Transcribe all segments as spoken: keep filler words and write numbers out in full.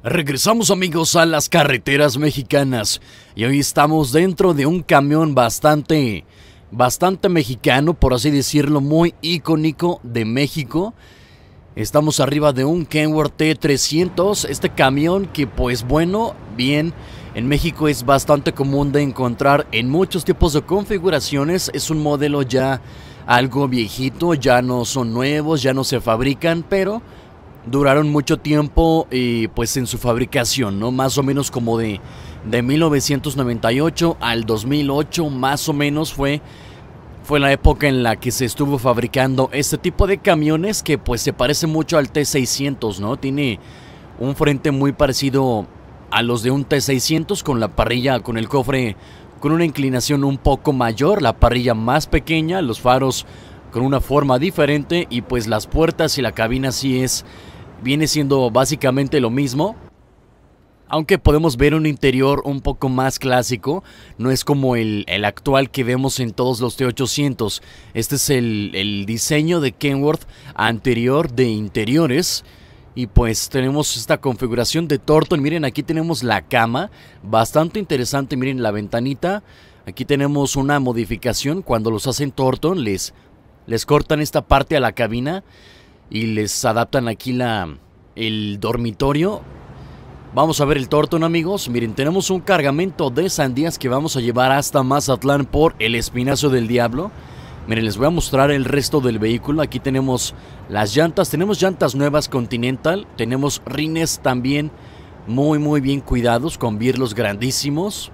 Regresamos, amigos, a las carreteras mexicanas y hoy estamos dentro de un camión bastante, bastante mexicano, por así decirlo, muy icónico de México. Estamos arriba de un Kenworth T trescientos, este camión que, pues bueno, bien, en México es bastante común de encontrar en muchos tipos de configuraciones. Es un modelo ya algo viejito, ya no son nuevos, ya no se fabrican, pero duraron mucho tiempo eh, pues en su fabricación, ¿no? Más o menos como de, de mil novecientos noventa y ocho al dos mil ocho, más o menos fue, fue la época en la que se estuvo fabricando este tipo de camiones que pues se parece mucho al T seiscientos, ¿no? Tiene un frente muy parecido a los de un T seiscientos, con la parrilla, con el cofre con una inclinación un poco mayor, la parrilla más pequeña, los faros con una forma diferente y pues las puertas y la cabina sí es... viene siendo básicamente lo mismo, aunque podemos ver un interior un poco más clásico. No es como el, el actual que vemos en todos los T ochocientos. Este es el, el diseño de Kenworth anterior de interiores. Y pues tenemos esta configuración de Torton. Miren, aquí tenemos la cama, bastante interesante. Miren la ventanita. Aquí tenemos una modificación. Cuando los hacen Torton les, les cortan esta parte a la cabina y les adaptan aquí la, el dormitorio. Vamos a ver el Torton, amigos. Miren, tenemos un cargamento de sandías que vamos a llevar hasta Mazatlán por el Espinazo del Diablo. Miren, les voy a mostrar el resto del vehículo. Aquí tenemos las llantas. Tenemos llantas nuevas Continental. Tenemos rines también muy muy bien cuidados, con birlos grandísimos.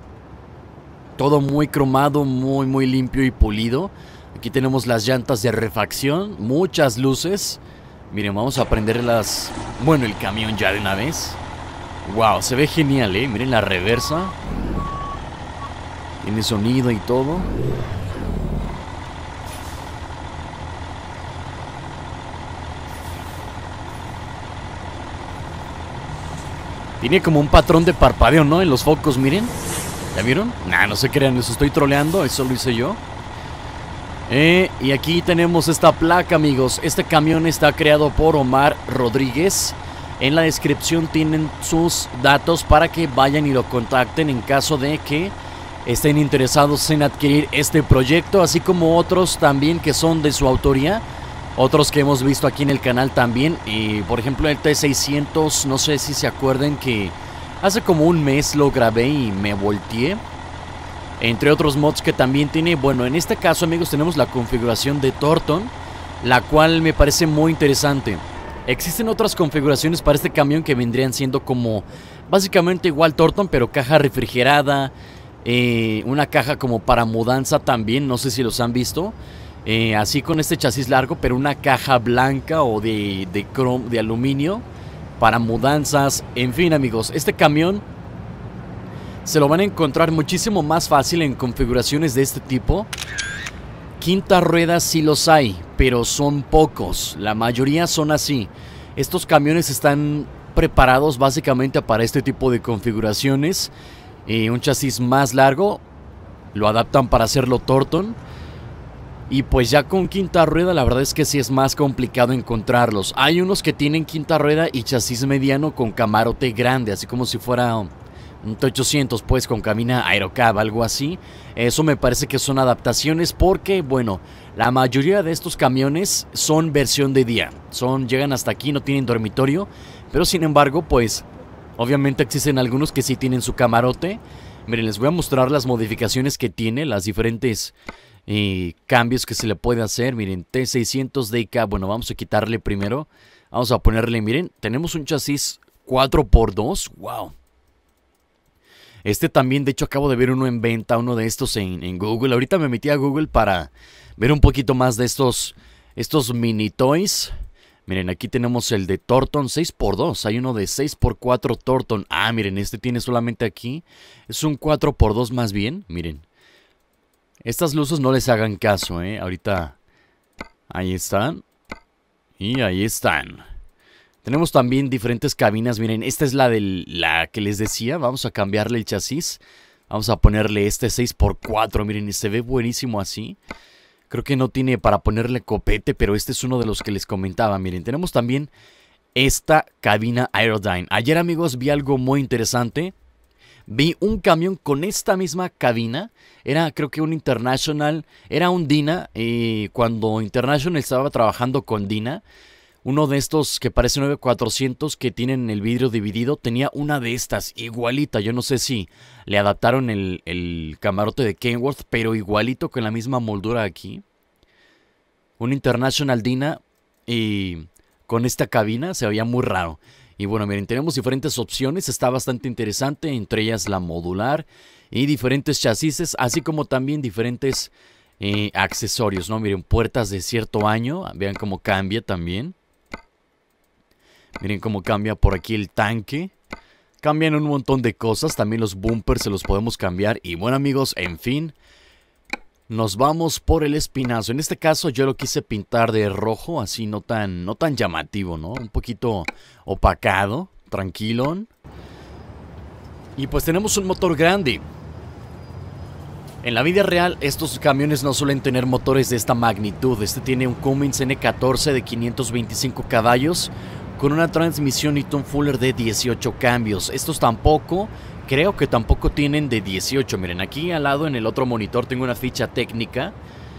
Todo muy cromado, muy muy limpio y pulido. Aquí tenemos las llantas de refacción. Muchas luces. Miren, vamos a prenderlas. Bueno, el camión ya de una vez. Wow, se ve genial, eh. Miren la reversa. Tiene sonido y todo. Tiene como un patrón de parpadeo, ¿no? En los focos, miren. ¿Ya vieron? Nah, no se crean, eso estoy troleando. Eso lo hice yo. Eh, y aquí tenemos esta placa, amigos. Este camión está creado por Omar Rodríguez. En la descripción tienen sus datos para que vayan y lo contacten en caso de que estén interesados en adquirir este proyecto, así como otros también que son de su autoría, otros que hemos visto aquí en el canal también. Y por ejemplo el T seiscientos, no sé si se acuerdan que hace como un mes lo grabé y me volteé, entre otros mods que también tiene. Bueno, en este caso, amigos, tenemos la configuración de Torton, la cual me parece muy interesante. Existen otras configuraciones para este camión que vendrían siendo como básicamente igual Torton, pero caja refrigerada, eh, una caja como para mudanza también, no sé si los han visto, eh, así con este chasis largo, pero una caja blanca o de, de, crom de aluminio para mudanzas. En fin, amigos, este camión se lo van a encontrar muchísimo más fácil en configuraciones de este tipo. Quinta rueda sí los hay, pero son pocos. La mayoría son así. Estos camiones están preparados básicamente para este tipo de configuraciones. Eh, un chasis más largo lo adaptan para hacerlo Torton. Y pues ya con quinta rueda la verdad es que sí es más complicado encontrarlos. Hay unos que tienen quinta rueda y chasis mediano con camarote grande, así como si fuera un T ochocientos, pues, con cabina aerocab, algo así. Eso me parece que son adaptaciones porque, bueno, la mayoría de estos camiones son versión de día. Son, llegan hasta aquí, no tienen dormitorio. Pero sin embargo, pues, obviamente existen algunos que sí tienen su camarote. Miren, les voy a mostrar las modificaciones que tiene, las diferentes eh, cambios que se le puede hacer. Miren, T seiscientos D K, bueno, vamos a quitarle primero. Vamos a ponerle, miren, tenemos un chasis cuatro por dos, wow. Este también, de hecho, acabo de ver uno en venta, uno de estos en, en Google. Ahorita me metí a Google para ver un poquito más de estos, estos mini toys. Miren, aquí tenemos el de Torton seis por dos. Hay uno de seis por cuatro Torton. Ah, miren, este tiene solamente aquí. Es un cuatro por dos más bien. Miren. Estas luces no les hagan caso, ¿eh? Ahorita. Ahí están. Y ahí están. Tenemos también diferentes cabinas. Miren, esta es la, de la que les decía. Vamos a cambiarle el chasis. Vamos a ponerle este seis por cuatro. Miren, y se ve buenísimo así. Creo que no tiene para ponerle copete, pero este es uno de los que les comentaba. Miren, tenemos también esta cabina Aerodyne. Ayer, amigos, vi algo muy interesante. Vi un camión con esta misma cabina. Era, creo que un International. Era un Dina. Y cuando International estaba trabajando con Dina, uno de estos que parece nueve cuatrocientos que tienen el vidrio dividido, tenía una de estas, igualita. Yo no sé si le adaptaron el, el camarote de Kenworth, pero igualito, con la misma moldura aquí. Un International Dina y con esta cabina se veía muy raro. Y bueno, miren, tenemos diferentes opciones, está bastante interesante, entre ellas la modular y diferentes chasis, así como también diferentes eh, accesorios, ¿no? Miren, puertas de cierto año, vean cómo cambia también. Miren cómo cambia por aquí el tanque. Cambian un montón de cosas, también los bumpers se los podemos cambiar. Y bueno, amigos, en fin, nos vamos por el espinazo. En este caso yo lo quise pintar de rojo, así no tan, no tan llamativo, ¿no? Un poquito opacado, tranquilón. Y pues tenemos un motor grande. En la vida real estos camiones no suelen tener motores de esta magnitud. Este tiene un Cummins N catorce de quinientos veinticinco caballos con una transmisión Eaton Fuller de dieciocho cambios. Estos tampoco, creo que tampoco tienen de dieciocho. Miren, aquí al lado en el otro monitor tengo una ficha técnica.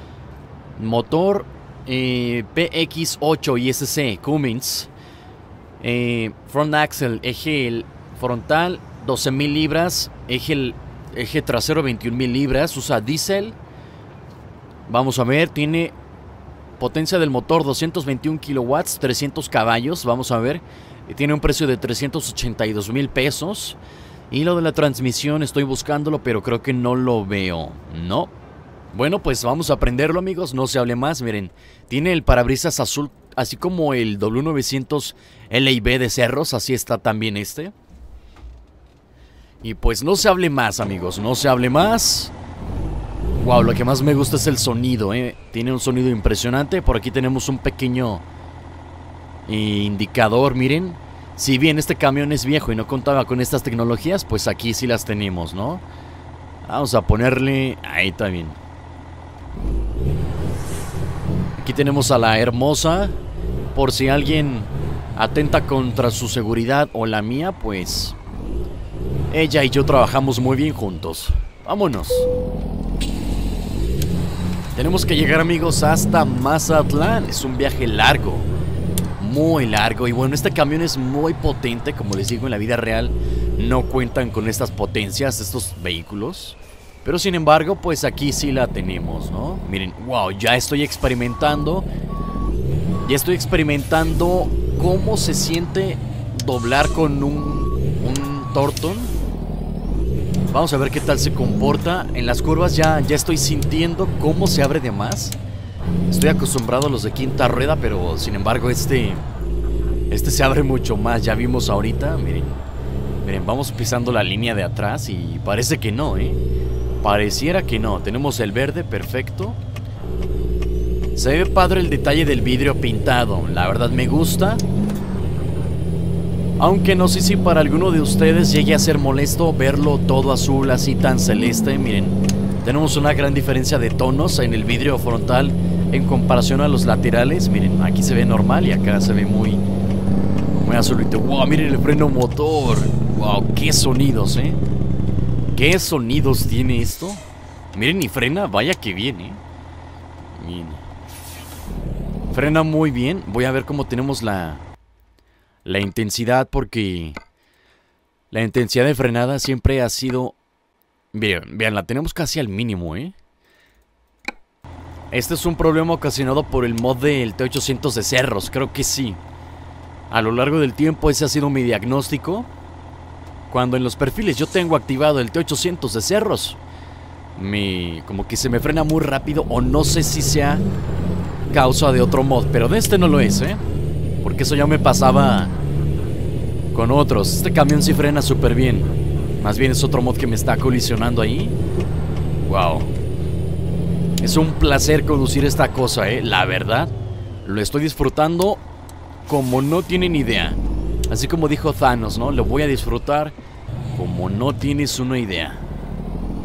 Motor eh, P X ocho I S C Cummins. Eh, front axle, eje frontal doce mil libras. Eje, eje trasero veintiún mil libras. Usa diésel. Vamos a ver, tiene potencia del motor doscientos veintiún kilowatts, trescientos caballos. Vamos a ver, tiene un precio de trescientos ochenta y dos mil pesos. Y lo de la transmisión estoy buscándolo, pero creo que no lo veo. No. Bueno, pues vamos a aprenderlo, amigos. No se hable más. Miren, tiene el parabrisas azul, así como el W novecientos L I B de Cerros. Así está también este. Y pues no se hable más, amigos. No se hable más. Wow, lo que más me gusta es el sonido, ¿eh? Tiene un sonido impresionante. Por aquí tenemos un pequeño indicador, miren. Si bien este camión es viejo y no contaba con estas tecnologías, pues aquí sí las tenemos, ¿no? Vamos a ponerle... Ahí está bien. Aquí tenemos a la hermosa. Por si alguien atenta contra su seguridad o la mía, pues... ella y yo trabajamos muy bien juntos. Vámonos. Tenemos que llegar, amigos, hasta Mazatlán. Es un viaje largo, muy largo. Y bueno, este camión es muy potente. Como les digo, en la vida real no cuentan con estas potencias estos vehículos, pero sin embargo, pues aquí sí la tenemos, ¿no? Miren, wow, ya estoy experimentando. Ya estoy experimentando cómo se siente doblar con un, un Torton. Vamos a ver qué tal se comporta. En las curvas ya, ya estoy sintiendo cómo se abre de más. Estoy acostumbrado a los de quinta rueda, pero sin embargo este Este se abre mucho más. Ya vimos ahorita, miren. Miren, vamos pisando la línea de atrás y parece que no, ¿eh? Pareciera que no. Tenemos el verde, perfecto. Se ve padre el detalle del vidrio pintado. La verdad me gusta. Aunque no sé si para alguno de ustedes llegue a ser molesto verlo todo azul, así tan celeste. Miren, tenemos una gran diferencia de tonos en el vidrio frontal en comparación a los laterales. Miren, aquí se ve normal y acá se ve muy, muy azulito. Wow, miren el freno motor. Wow, qué sonidos, eh. Qué sonidos tiene esto. Miren, y frena, vaya que bien, eh. Miren. Frena muy bien. Voy a ver cómo tenemos la... La intensidad, porque la intensidad de frenada siempre ha sido... Bien, vean, la tenemos casi al mínimo, ¿eh? Este es un problema ocasionado por el mod del T ochocientos de Cerros, creo que sí. A lo largo del tiempo ese ha sido mi diagnóstico. Cuando en los perfiles yo tengo activado el T ochocientos de Cerros, me... como que se me frena muy rápido, o no sé si sea causa de otro mod, pero de este no lo es, ¿eh? Porque eso ya me pasaba con otros. Este camión sí frena súper bien. Más bien es otro mod que me está colisionando ahí. Wow. Es un placer conducir esta cosa, eh. La verdad, lo estoy disfrutando como no tienen idea. Así como dijo Thanos, ¿no? Lo voy a disfrutar como no tienes una idea.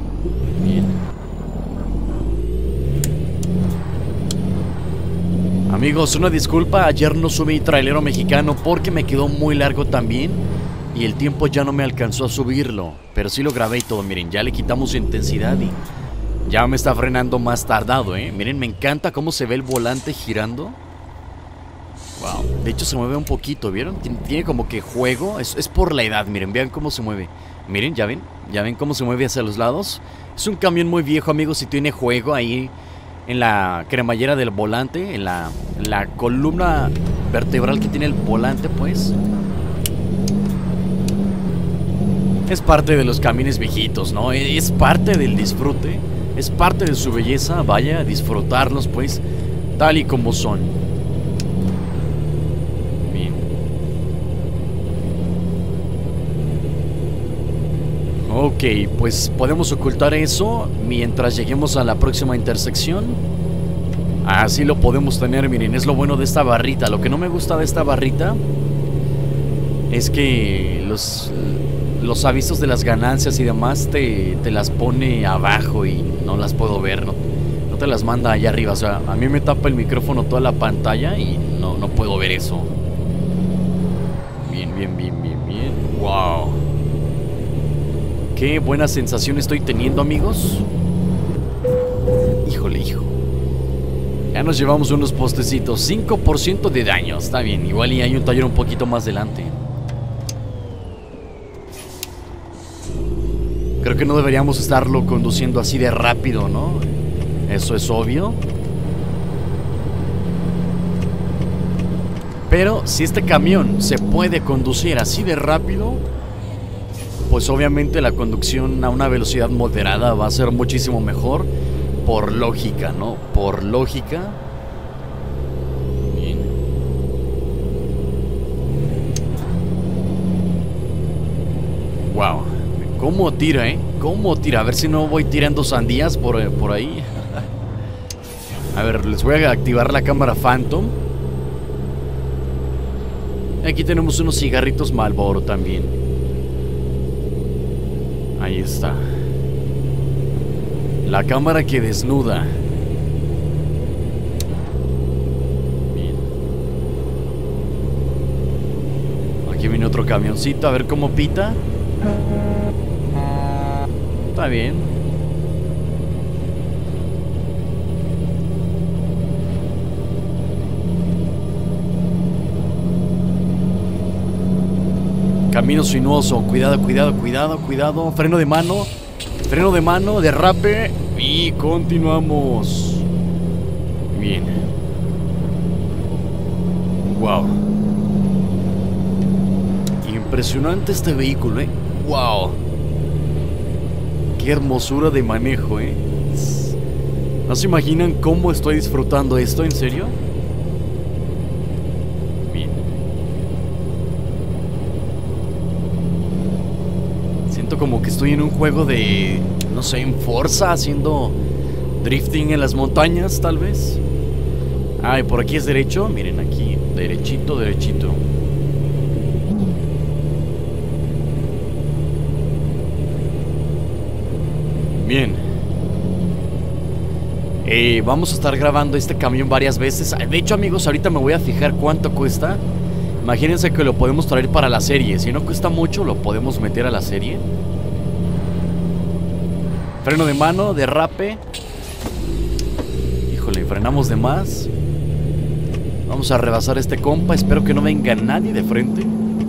Bien. Amigos, una disculpa, ayer no subí Trailero Mexicano porque me quedó muy largo también y el tiempo ya no me alcanzó a subirlo, pero sí lo grabé y todo. Miren, ya le quitamos intensidad y ya me está frenando más tardado, eh. Miren, me encanta cómo se ve el volante girando. Wow, de hecho se mueve un poquito, ¿vieron? Tiene como que juego, es, es por la edad, miren, vean cómo se mueve. Miren, ya ven, ya ven cómo se mueve hacia los lados. Es un camión muy viejo, amigos, y tiene juego ahí en la cremallera del volante, en la, en la columna vertebral que tiene el volante, pues. Es parte de los camiones viejitos, ¿no? Es parte del disfrute, es parte de su belleza, vaya, disfrutarlos, pues, tal y como son. Bien. Ok, pues podemos ocultar eso mientras lleguemos a la próxima intersección. Así lo podemos tener, miren, es lo bueno de esta barrita. Lo que no me gusta de esta barrita es que los, los avisos de las ganancias y demás te, te las pone abajo y no las puedo ver, no, no te las manda allá arriba. O sea, a mí me tapa el micrófono toda la pantalla y no, no puedo ver eso. Bien, bien, bien, bien, bien. Wow. Qué buena sensación estoy teniendo, amigos. Híjole, hijo. Ya nos llevamos unos postecitos. cinco por ciento de daño. Está bien. Igual y hay un taller un poquito más adelante. Creo que no deberíamos estarlo conduciendo así de rápido, ¿no? Eso es obvio. Pero si este camión se puede conducir así de rápido, pues obviamente la conducción a una velocidad moderada va a ser muchísimo mejor. Por lógica, ¿no? Por lógica. Bien. Wow. ¿Cómo tira, eh? ¿Cómo tira? A ver si no voy tirando sandías por, por ahí. A ver, les voy a activar la cámara Phantom. Aquí tenemos unos cigarritos Marlboro también. Ahí está. La cámara que desnuda. Bien. Aquí viene otro camioncito, a ver cómo pita. Está bien. Camino sinuoso, cuidado, cuidado, cuidado, cuidado. Freno de mano. Freno de mano, derrape y continuamos. Bien. Wow. Impresionante este vehículo, eh. Wow. Qué hermosura de manejo, eh. ¿No se imaginan cómo estoy disfrutando esto? ¿En serio? Bien. Siento como que estoy en un juego de, no sé, en Forza, haciendo drifting en las montañas, tal vez. Ah, y por aquí es derecho. Miren, aquí, derechito, derechito. Bien. Eh, vamos a estar grabando este camión varias veces. De hecho, amigos, ahorita me voy a fijar cuánto cuesta. Imagínense que lo podemos traer para la serie. Si no cuesta mucho, lo podemos meter a la serie. Freno de mano, derrape. Híjole, frenamos de más. Vamos a rebasar a este compa. Espero que no venga nadie de frente.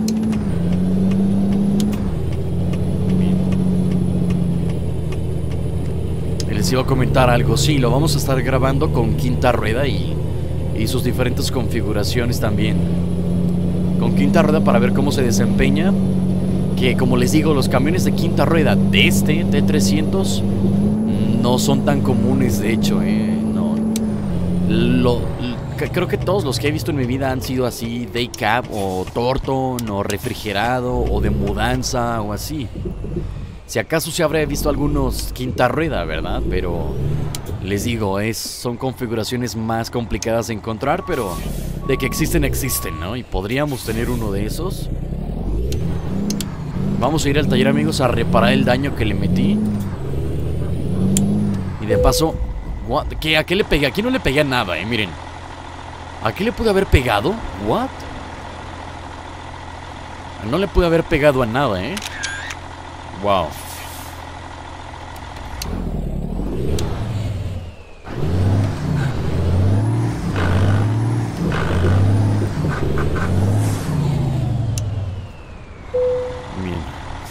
Les iba a comentar algo. Sí, lo vamos a estar grabando con quinta rueda y, y sus diferentes configuraciones también. Con quinta rueda para ver cómo se desempeña. Que como les digo, los camiones de quinta rueda de este T trescientos no son tan comunes, de hecho, eh. No. Lo, creo que todos los que he visto en mi vida han sido así, day cab o Torton o refrigerado o de mudanza o así. Si acaso se habría visto algunos quinta rueda, ¿verdad? Pero les digo, es, son configuraciones más complicadas de encontrar, pero de que existen, existen, ¿no? Y podríamos tener uno de esos. Vamos a ir al taller, amigos, a reparar el daño que le metí. Y de paso, ¿qué, ¿a qué le pegué? Aquí no le pegué a nada, eh, miren. ¿Aquí le pude haber pegado? ¿What? No le pude haber pegado a nada, ¿eh? Wow. Bien.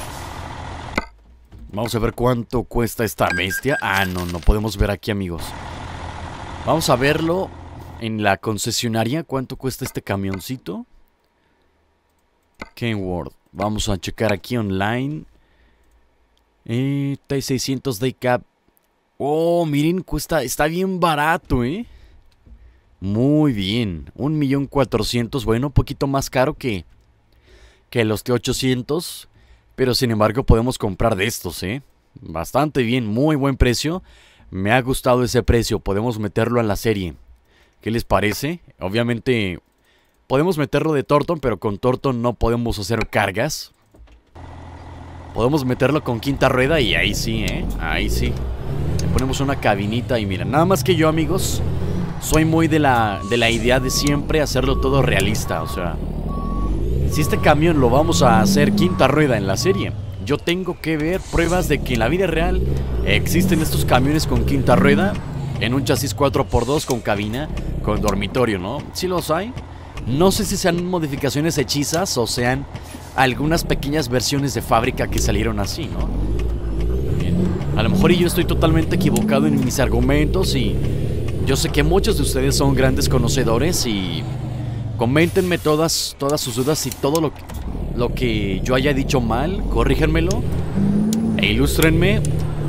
Vamos a ver cuánto cuesta esta bestia. Ah, no, no podemos ver aquí, amigos. Vamos a verlo en la concesionaria. ¿Cuánto cuesta este camioncito? Kenworth. Vamos a checar aquí online. Eh, T seiscientos Daycap. Oh, miren, cuesta, está bien barato, ¿eh? Muy bien. Un millón cuatrocientos. Bueno, un poquito más caro que, que los T ochocientos. Pero sin embargo podemos comprar de estos, ¿eh? Bastante bien, muy buen precio. Me ha gustado ese precio. Podemos meterlo a la serie. ¿Qué les parece? Obviamente podemos meterlo de Torton, pero con Torton no podemos hacer cargas. Podemos meterlo con quinta rueda y ahí sí, ¿eh? Ahí sí. Le ponemos una cabinita y mira, nada más que yo, amigos, soy muy de la, de la idea de siempre hacerlo todo realista. O sea, si este camión lo vamos a hacer quinta rueda en la serie, yo tengo que ver pruebas de que en la vida real existen estos camiones con quinta rueda en un chasis cuatro por dos con cabina, con dormitorio, ¿no? Sí los hay. No sé si sean modificaciones hechizas o sean algunas pequeñas versiones de fábrica que salieron así, ¿no? Bien. A lo mejor yo estoy totalmente equivocado en mis argumentos y yo sé que muchos de ustedes son grandes conocedores y coméntenme todas, todas sus dudas y todo lo que, lo que yo haya dicho mal, corríjanmelo e ilústrenme.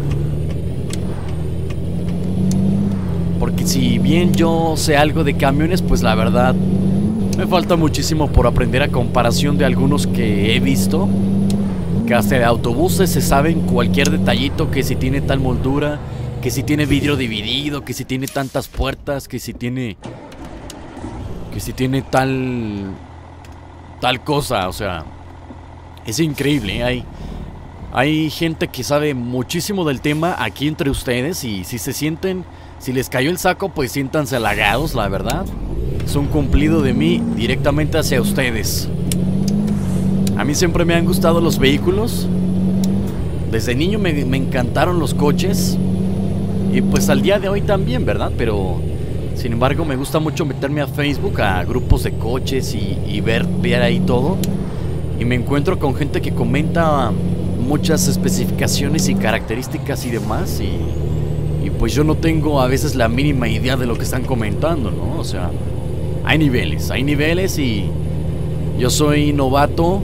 Porque si bien yo sé algo de camiones, pues la verdad me falta muchísimo por aprender a comparación de algunos que he visto. Que hasta de autobuses se saben cualquier detallito, que si tiene tal moldura, que si tiene vidrio dividido, que si tiene tantas puertas, que si tiene... Que si tiene tal... Tal cosa, o sea... Es increíble, ¿eh? Hay... Hay gente que sabe muchísimo del tema aquí entre ustedes y si se sienten... Si les cayó el saco, pues siéntanse halagados, la verdad. Es un cumplido de mí directamente hacia ustedes. A mí siempre me han gustado los vehículos. Desde niño me, me encantaron los coches. Y pues al día de hoy también, ¿verdad? Pero sin embargo me gusta mucho meterme a Facebook, a grupos de coches y, y ver, ver ahí todo. Y me encuentro con gente que comenta muchas especificaciones y características y demás. Y, y pues yo no tengo a veces la mínima idea de lo que están comentando, ¿no? O sea, hay niveles, hay niveles y yo soy novato,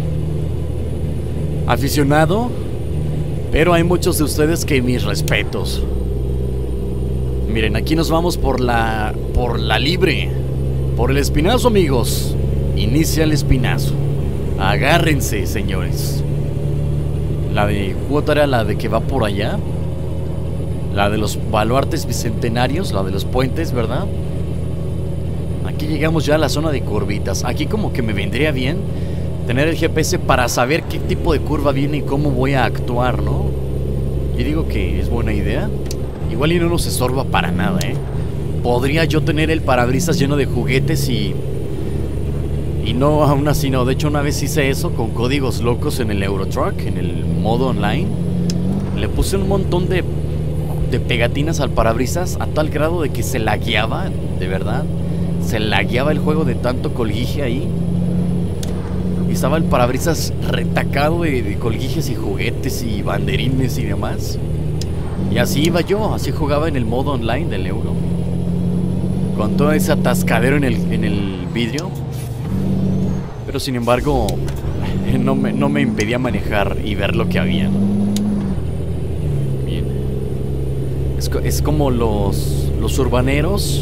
aficionado, pero hay muchos de ustedes que mis respetos. Miren, aquí nos vamos por la por la libre, por el espinazo, amigos. Inicia el espinazo. Agárrense, señores. La de cuota era la de que va por allá. La de los baluartes bicentenarios, la de los puentes, ¿verdad? Aquí llegamos ya a la zona de curvitas. Aquí como que me vendría bien tener el G P S para saber qué tipo de curva viene y cómo voy a actuar, ¿no? Yo digo que es buena idea. Igual y no nos estorba para nada, ¿eh? Podría yo tener el parabrisas lleno de juguetes y... Y no, aún así no. De hecho, una vez hice eso con códigos locos en el Eurotruck, en el modo online. Le puse un montón de, de pegatinas al parabrisas a tal grado de que se lagueaba, de verdad. Se lagueaba el juego de tanto colguije ahí. Y estaba el parabrisas retacado de, de colguijes y juguetes y banderines y demás. Y así iba yo, así jugaba en el modo online del Euro. Con todo ese atascadero en el, en el vidrio. Pero sin embargo, no me, no me impedía manejar y ver lo que había. Bien. Es, es como los, los urbaneros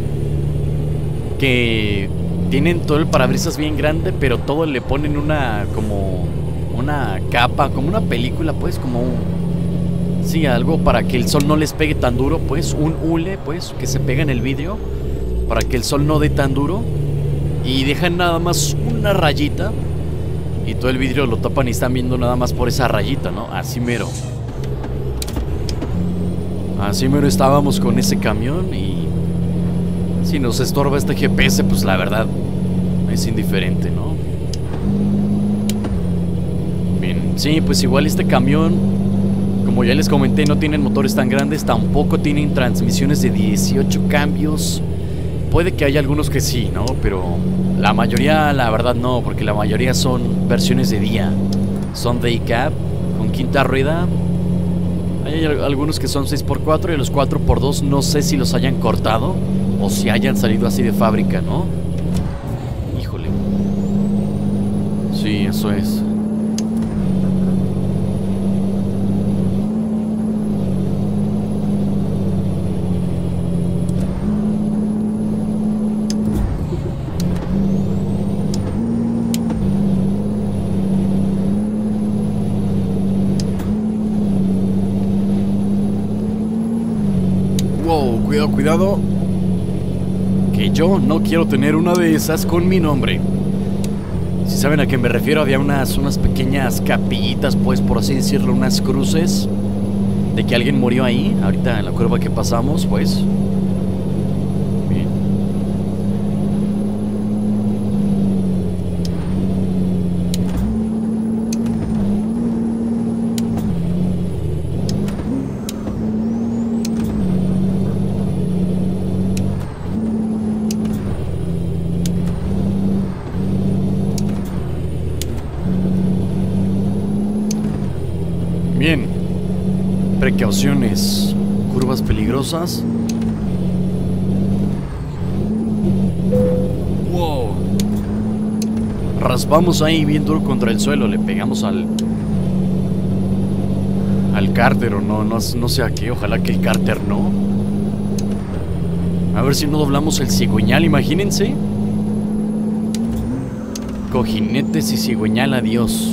que tienen todo el parabrisas bien grande, pero todo le ponen una como una capa, como una película, pues, como un, sí, algo para que el sol no les pegue tan duro, pues, un hule, pues, que se pega en el vidrio para que el sol no dé tan duro y dejan nada más una rayita y todo el vidrio lo tapan y están viendo nada más por esa rayita, ¿no? Así mero. Así mero estábamos con ese camión y Si nos estorba este G P S, pues la verdad es indiferente, ¿no? Bien, sí, pues igual este camión, como ya les comenté, no tienen motores tan grandes, tampoco tienen transmisiones de dieciocho cambios. Puede que haya algunos que sí, ¿no? Pero la mayoría, la verdad, no, porque la mayoría son versiones de día. Son day cab, con quinta rueda. Hay algunos que son seis por cuatro y los cuatro por dos no sé si los hayan cortado o si hayan salido así de fábrica, ¿no? Híjole. Sí, eso es. Wow, cuidado, cuidado. Que yo no quiero tener una de esas con mi nombre. Si saben a qué me refiero, había unas, unas pequeñas capillitas, pues por así decirlo, unas cruces de que alguien murió ahí, ahorita en la curva que pasamos, pues. Bien. Bien, precauciones, curvas peligrosas. Wow. Raspamos ahí bien duro contra el suelo, le pegamos al al cárter o no, no, no sé a qué, ojalá que el cárter no. A ver si no doblamos el cigüeñal, imagínense. Cojinetes y cigüeñal, adiós.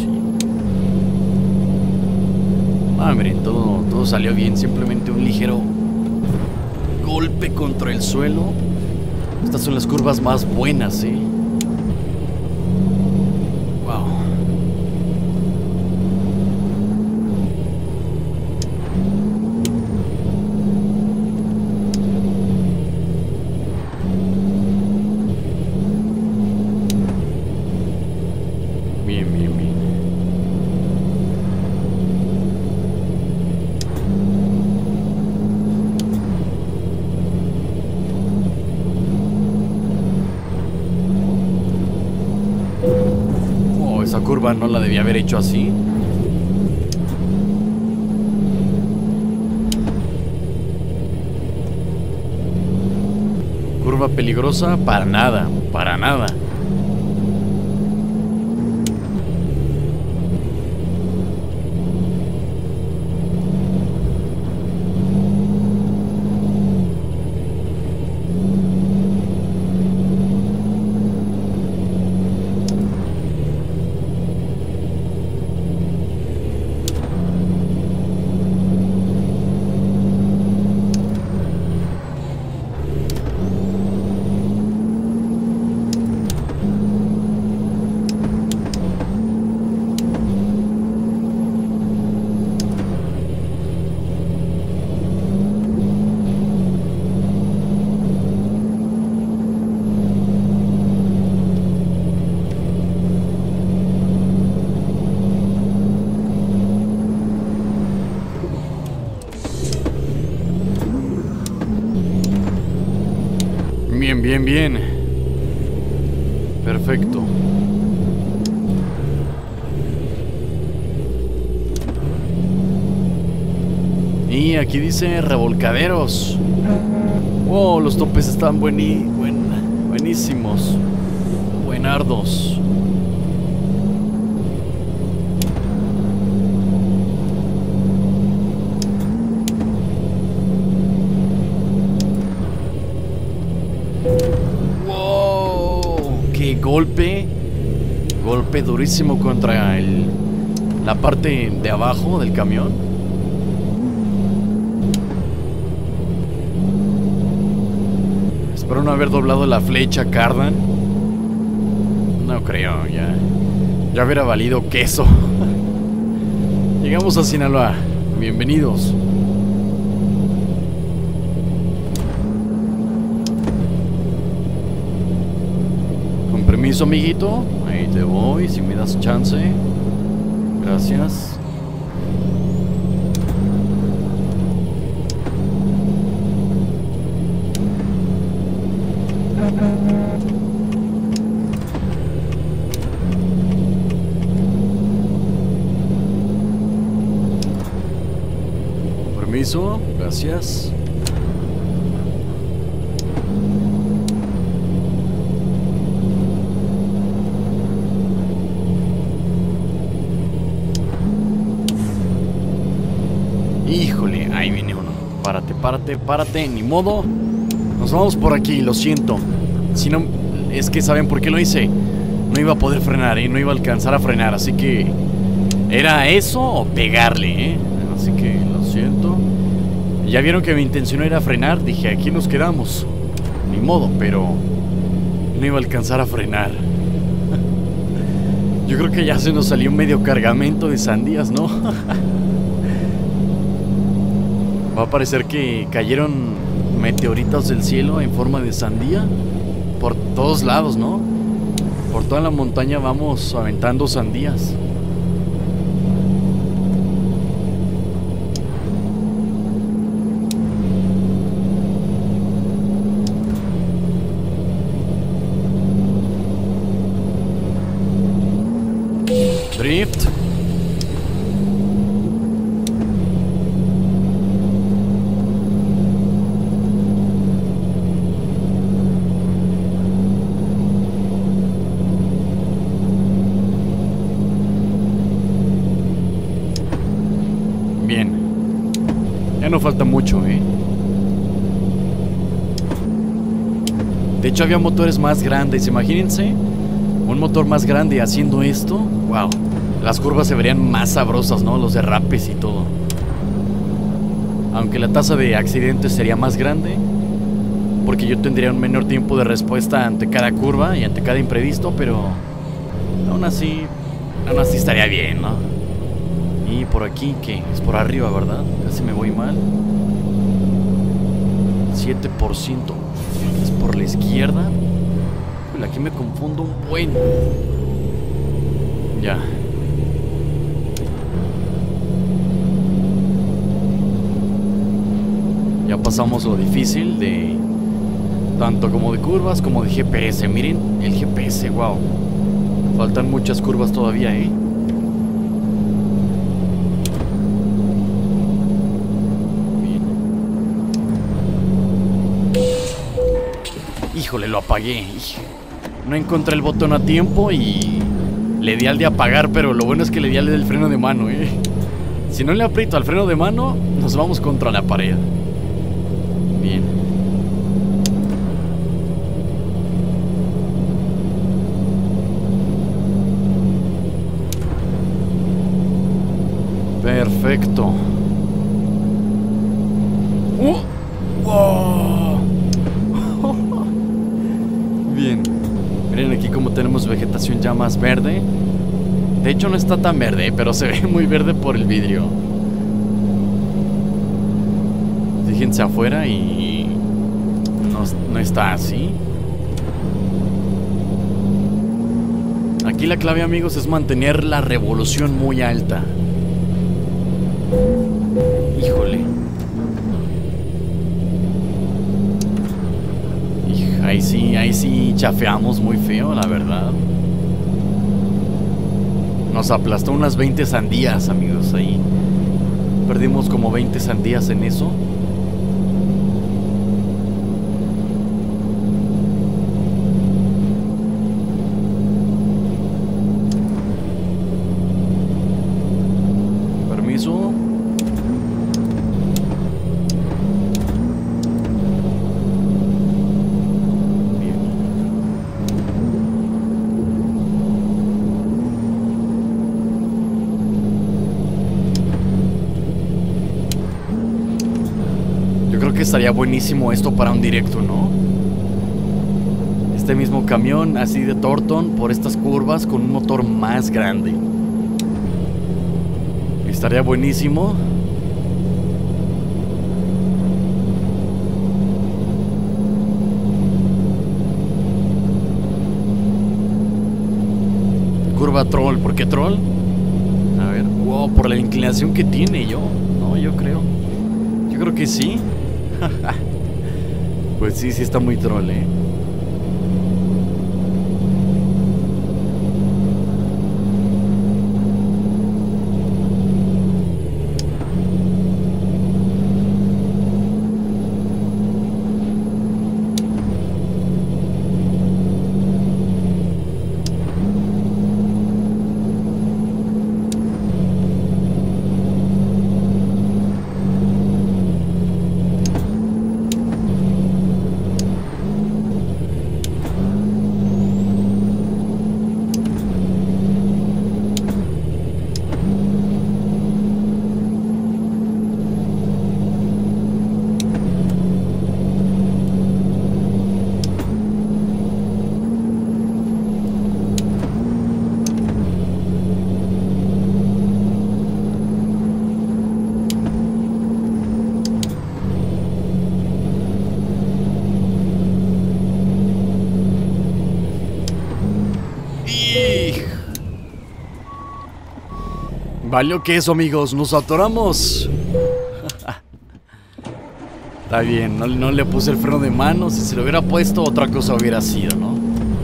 Ah, miren, todo, todo salió bien, simplemente un ligero golpe contra el suelo. Estas son las curvas más buenas, ¿eh? Wow. Bien, bien, bien. Esa curva no la debía haber hecho así. Curva peligrosa, para nada, para nada. Bien, bien, bien. Perfecto. Y aquí dice revolcaderos. Wow, los topes están buení, buen, buenísimos. Buenardos. Golpe, golpe durísimo contra el, la parte de abajo del camión. Espero no haber doblado la flecha, Cardan. No creo, ya, ya hubiera valido queso. Llegamos a Sinaloa. Bienvenidos. Permiso, amiguito. Ahí te voy, si me das chance. Gracias. Permiso, gracias. Híjole, ahí viene uno. Párate, párate, párate, ni modo. Nos vamos por aquí, lo siento. Si no, es que ¿saben por qué lo hice? No iba a poder frenar, ¿eh? No iba a alcanzar a frenar, así que era eso o pegarle, ¿eh? Así que lo siento. Ya vieron que mi intención era frenar. Dije, aquí nos quedamos. Ni modo, pero no iba a alcanzar a frenar. Yo creo que ya se nos salió medio cargamento de sandías, ¿no? Va a parecer que cayeron meteoritos del cielo en forma de sandía por todos lados, ¿no? Por toda la montaña vamos aventando sandías. Drift. Bien. Ya no falta mucho, ¿eh? De hecho había motores más grandes, imagínense. Un motor más grande haciendo esto. Wow. Las curvas se verían más sabrosas, ¿no? Los derrapes y todo. Aunque la tasa de accidentes sería más grande, porque yo tendría un menor tiempo de respuesta ante cada curva y ante cada imprevisto, pero aún así, aún así estaría bien, ¿no? Y por aquí, ¿qué? Es por arriba, ¿verdad? Casi me voy mal. siete por ciento. Es por la izquierda. Uy, aquí me confundo un buen. Ya. Ya pasamos lo difícil de tanto como de curvas como de G P S. Miren el G P S, wow. Faltan muchas curvas todavía, ¿eh? Bien. Híjole, lo apagué. No encontré el botón a tiempo y le di al de apagar, pero lo bueno es que le di al del freno de mano, ¿eh? Si no le aprieto al freno de mano, nos vamos contra la pared. Bien. Perfecto. ¡Uh! ¡Wow! Bien. Miren aquí como tenemos vegetación ya más verde. De hecho no está tan verde, pero se ve muy verde por el vidrio. Fíjense afuera y no, no está así. Aquí la clave, amigos, es mantener la revolución muy alta. Híjole. Ahí sí, ahí sí chafeamos muy feo, la verdad. Nos aplastó unas veinte sandías, amigos, ahí. Perdimos como veinte sandías en eso. Permiso. Que estaría buenísimo esto para un directo, ¿no? Este mismo camión así de Thornton por estas curvas con un motor más grande. Estaría buenísimo. curva troll. ¿Por qué troll? A ver, wow, por la inclinación que tiene yo. No, yo creo. Yo creo que sí. Pues sí, sí está muy troll, eh. Valió que eso, amigos, nos atoramos. Está bien, no, no le puse el freno de mano. Si se lo hubiera puesto, otra cosa hubiera sido, ¿no?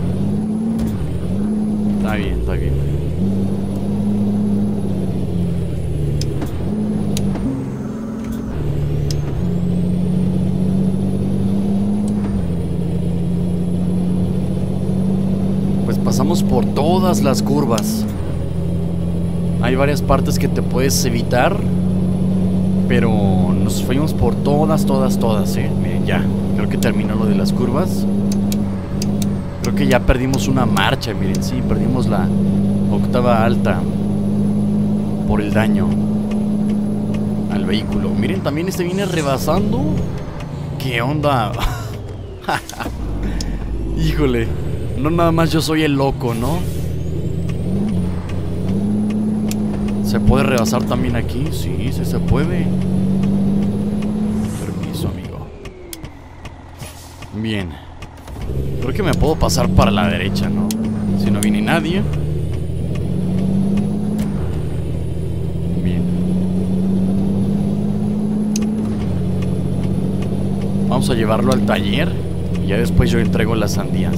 Está bien, está bien. Pues pasamos por todas las curvas. Hay varias partes que te puedes evitar, pero nos fuimos por todas, todas, todas, eh. Miren, ya, creo que terminó lo de las curvas. Creo que ya perdimos una marcha, miren, sí, perdimos la octava alta por el daño al vehículo. Miren, también este viene rebasando. ¿Qué onda? Híjole, no nada más yo soy el loco, ¿no? ¿Se puede rebasar también aquí? Sí, sí se puede. Permiso, amigo. Bien. Creo que me puedo pasar para la derecha, ¿no? Si no viene nadie. Bien. Vamos a llevarlo al taller y ya después yo entrego las sandías.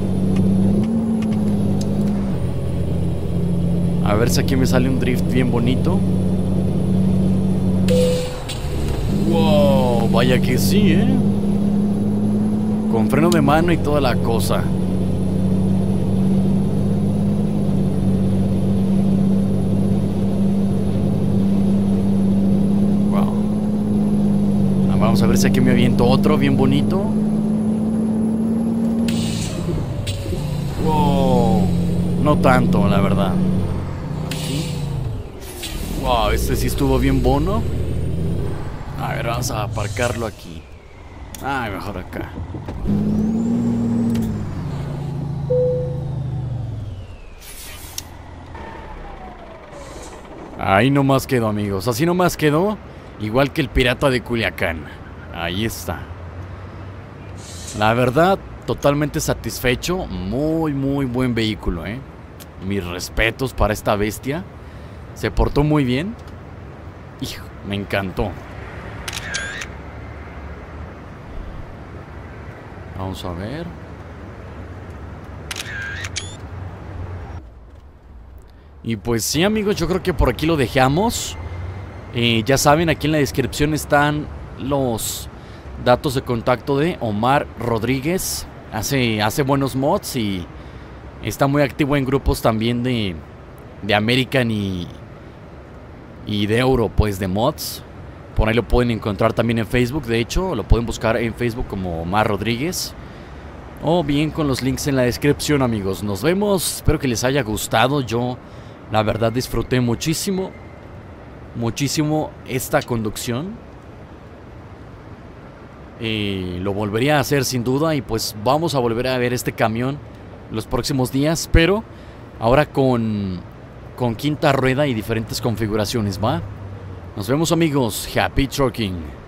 A ver si aquí me sale un drift bien bonito. Wow, vaya que sí, ¿eh? Con freno de mano y toda la cosa. Wow. Vamos a ver si aquí me aviento otro bien bonito. Wow. No tanto, la verdad. Wow, este sí estuvo bien bono. A ver, vamos a aparcarlo aquí. Ay, mejor acá. Ahí nomás quedó, amigos. Así nomás quedó. Igual que el pirata de Culiacán. Ahí está. La verdad, totalmente satisfecho. Muy, muy buen vehículo, eh. Mis respetos para esta bestia. Se portó muy bien. Hijo, me encantó. Vamos a ver. Y pues sí, amigos, yo creo que por aquí lo dejamos. eh, Ya saben, aquí en la descripción están los datos de contacto de Omar Rodríguez. Hace, hace buenos mods y está muy activo en grupos también de, de American y... y de Euro, pues, de mods. Por ahí lo pueden encontrar también en Facebook. De hecho, lo pueden buscar en Facebook como Omar Rodríguez. O bien con los links en la descripción, amigos. Nos vemos, espero que les haya gustado. Yo, la verdad, disfruté muchísimo Muchísimo esta conducción. eh, Lo volvería a hacer sin duda. Y pues vamos a volver a ver este camión los próximos días, pero ahora con... con quinta rueda y diferentes configuraciones, ¿va? Nos vemos, amigos. Happy Trucking.